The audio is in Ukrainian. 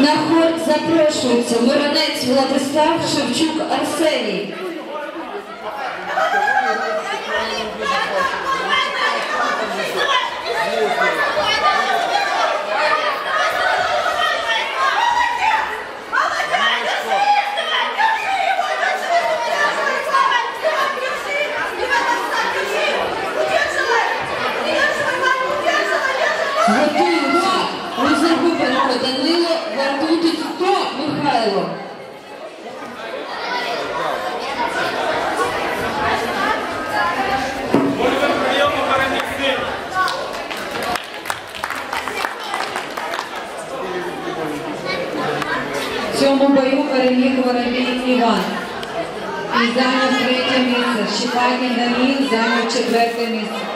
На хор запрошується Миронець Владислав, Шевчук Арсеній. Готуються Розербупенко Данило, Вартутич Михайло. В цьому бою переміг Воробій Іван і зайняв 3-те місце. Щепакін Данил зайняв 4-те місце.